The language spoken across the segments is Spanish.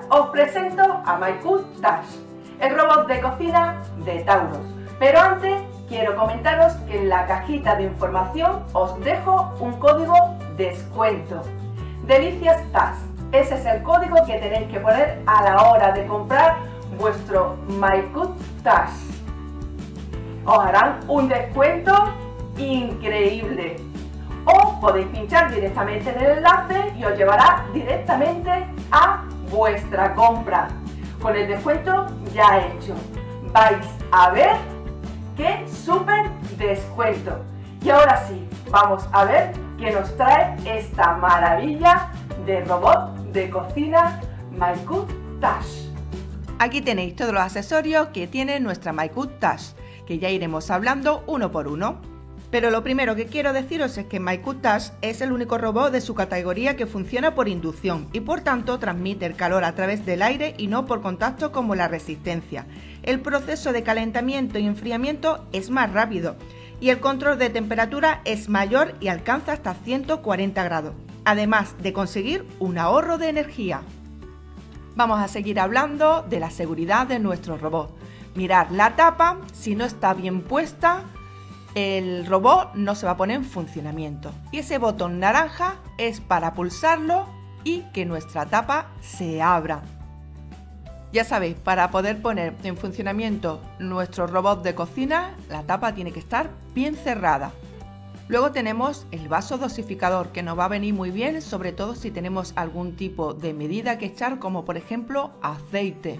os presento a MyCook Touch, el robot de cocina de Taurus. Pero antes quiero comentaros que en la cajita de información os dejo un código descuento. Delicias Touch. Ese es el código que tenéis que poner a la hora de comprar vuestro MyCook Touch. Os harán un descuento increíble. O podéis pinchar directamente en el enlace y os llevará directamente a vuestra compra. Con el descuento ya hecho. Vais a ver qué súper descuento. Y ahora sí, vamos a ver qué nos trae esta maravilla de robot de cocina MyCook Touch. Aquí tenéis todos los accesorios que tiene nuestra MyCook Touch, que ya iremos hablando uno por uno. Pero lo primero que quiero deciros es que MyCook Touch es el único robot de su categoría que funciona por inducción y por tanto transmite el calor a través del aire y no por contacto como la resistencia. El proceso de calentamiento y enfriamiento es más rápido y el control de temperatura es mayor y alcanza hasta 140 grados, además de conseguir un ahorro de energía. Vamos a seguir hablando de la seguridad de nuestro robot. Mirad la tapa, si no está bien puesta, el robot no se va a poner en funcionamiento. Y ese botón naranja es para pulsarlo y que nuestra tapa se abra. Ya sabéis, para poder poner en funcionamiento nuestro robot de cocina, la tapa tiene que estar bien cerrada. Luego tenemos el vaso dosificador, que nos va a venir muy bien, sobre todo si tenemos algún tipo de medida que echar, como por ejemplo aceite.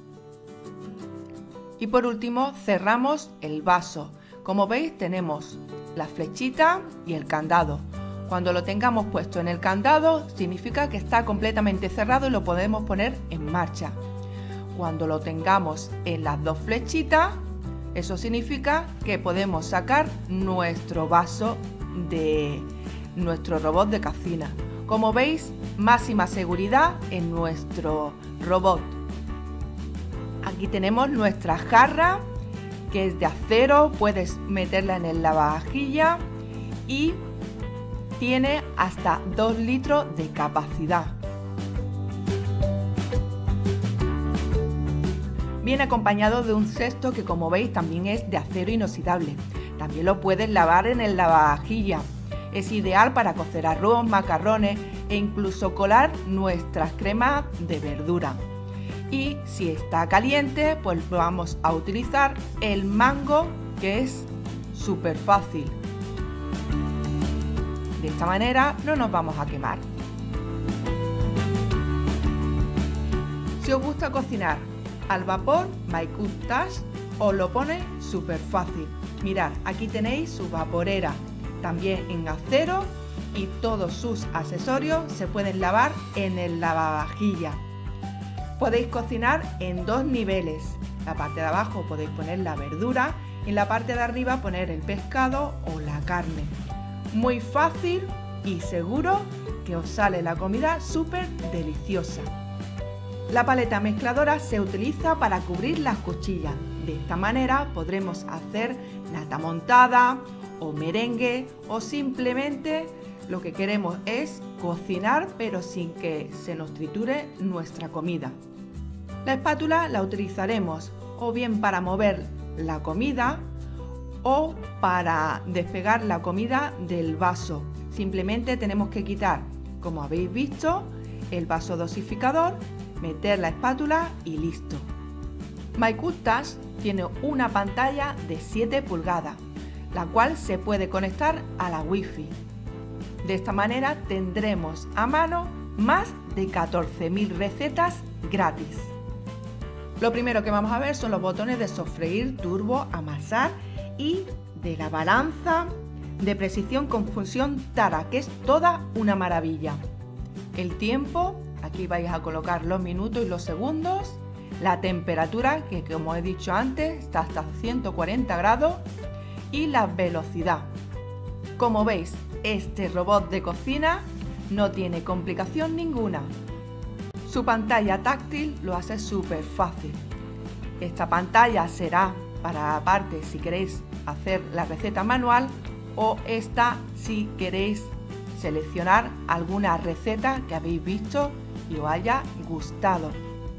Y por último cerramos el vaso. Como veis tenemos la flechita y el candado. Cuando lo tengamos puesto en el candado significa que está completamente cerrado y lo podemos poner en marcha. Cuando lo tengamos en las dos flechitas, eso significa que podemos sacar nuestro vaso de nuestro robot de cocina. Como veis, máxima seguridad en nuestro robot. Aquí tenemos nuestra jarra, que es de acero, puedes meterla en el lavavajillas y tiene hasta 2 litros de capacidad. Viene acompañado de un cesto que, como veis, también es de acero inoxidable. También lo puedes lavar en el lavavajillas. Es ideal para cocer arroz, macarrones e incluso colar nuestras cremas de verdura. Y si está caliente, pues vamos a utilizar el mango, que es súper fácil. De esta manera no nos vamos a quemar. Si os gusta cocinar al vapor, MyCook Touch os lo pone súper fácil. Mirad, aquí tenéis su vaporera, también en acero, y todos sus accesorios se pueden lavar en el lavavajillas. Podéis cocinar en 2 niveles. La parte de abajo podéis poner la verdura y en la parte de arriba poner el pescado o la carne. Muy fácil y seguro que os sale la comida súper deliciosa. La paleta mezcladora se utiliza para cubrir las cuchillas. De esta manera podremos hacer nata montada o merengue, o simplemente lo que queremos es cocinar pero sin que se nos triture nuestra comida. La espátula la utilizaremos o bien para mover la comida o para despegar la comida del vaso. Simplemente tenemos que quitar, como habéis visto, el vaso dosificador, meter la espátula y listo. MyCook Touch tiene una pantalla de 7 pulgadas, la cual se puede conectar a la Wi-Fi. De esta manera tendremos a mano más de 14.000 recetas gratis. Lo primero que vamos a ver son los botones de sofreír, turbo, amasar y de la balanza de precisión con función Tara, que es toda una maravilla. El tiempo, aquí vais a colocar los minutos y los segundos. La temperatura, que como he dicho antes, está hasta 140 grados. Y la velocidad. Como veis, este robot de cocina no tiene complicación ninguna. Su pantalla táctil lo hace súper fácil. Esta pantalla será para la parte si queréis hacer la receta manual, o esta si queréis seleccionar alguna receta que habéis visto y os haya gustado.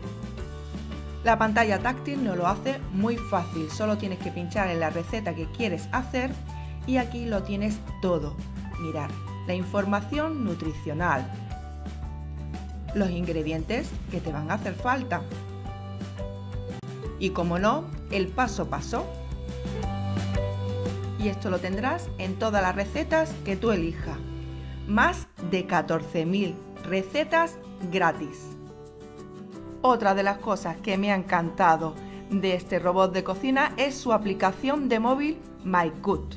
La pantalla táctil nos lo hace muy fácil, solo tienes que pinchar en la receta que quieres hacer y aquí lo tienes todo. Mirad, la información nutricional, los ingredientes que te van a hacer falta y, como no, el paso a paso. Y esto lo tendrás en todas las recetas que tú elijas. Más de 14.000 recetas gratis. Otra de las cosas que me ha encantado de este robot de cocina es su aplicación de móvil MyCook.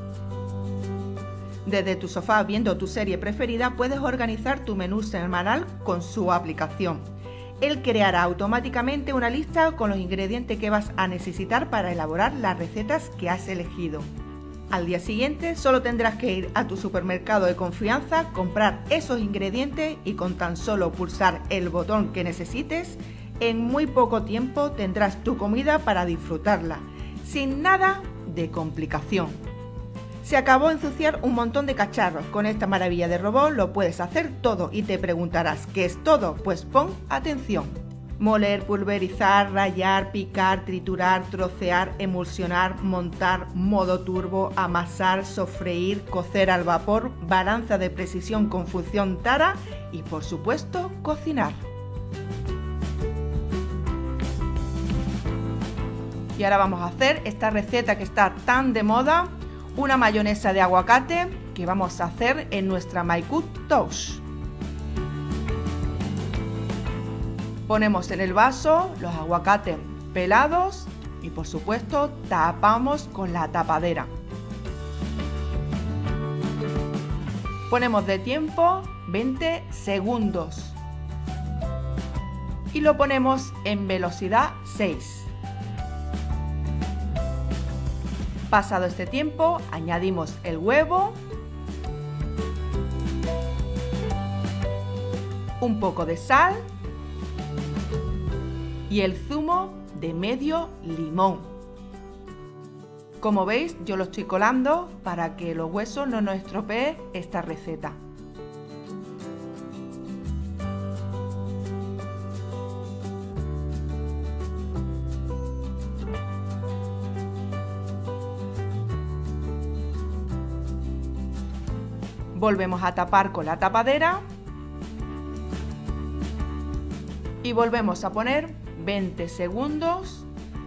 Desde tu sofá viendo tu serie preferida puedes organizar tu menú semanal con su aplicación. Él creará automáticamente una lista con los ingredientes que vas a necesitar para elaborar las recetas que has elegido. Al día siguiente solo tendrás que ir a tu supermercado de confianza, comprar esos ingredientes y con tan solo pulsar el botón que necesites, en muy poco tiempo tendrás tu comida para disfrutarla, sin nada de complicación. Se acabó de ensuciar un montón de cacharros. Con esta maravilla de robot lo puedes hacer todo y te preguntarás, ¿qué es todo? Pues pon atención. Moler, pulverizar, rallar, picar, triturar, trocear, emulsionar, montar, modo turbo, amasar, sofreír, cocer al vapor, balanza de precisión con función tara y, por supuesto, cocinar. Y ahora vamos a hacer esta receta que está tan de moda, una mayonesa de aguacate que vamos a hacer en nuestra MyCook Toast. Ponemos en el vaso los aguacates pelados y, por supuesto, tapamos con la tapadera. Ponemos de tiempo 20 segundos y lo ponemos en velocidad 6. Pasado este tiempo, añadimos el huevo, un poco de sal y el zumo de medio limón. Como veis, yo lo estoy colando para que los huesos no nos estropeen esta receta. Volvemos a tapar con la tapadera y volvemos a poner 20 segundos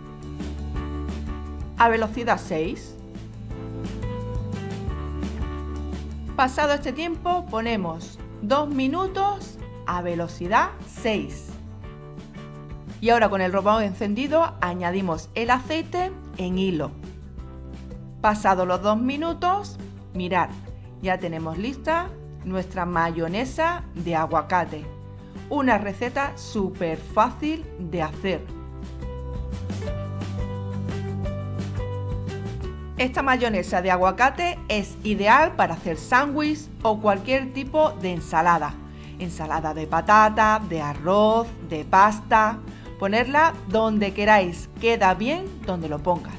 a velocidad 6. Pasado este tiempo ponemos 2 minutos a velocidad 6. Y ahora, con el robot encendido, añadimos el aceite en hilo. Pasados los 2 minutos, mirad, ya tenemos lista nuestra mayonesa de aguacate. Una receta súper fácil de hacer. Esta mayonesa de aguacate es ideal para hacer sándwich o cualquier tipo de ensalada. Ensalada de patata, de arroz, de pasta. Ponerla donde queráis, queda bien donde lo pongas.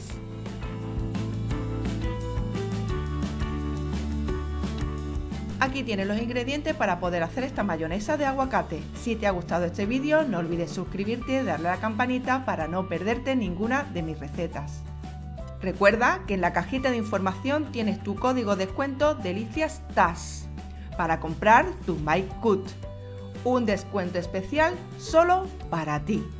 Aquí tienes los ingredientes para poder hacer esta mayonesa de aguacate. Si te ha gustado este vídeo, no olvides suscribirte y darle a la campanita para no perderte ninguna de mis recetas. Recuerda que en la cajita de información tienes tu código de descuento DeliciasTash para comprar tu MyCook. Un descuento especial solo para ti.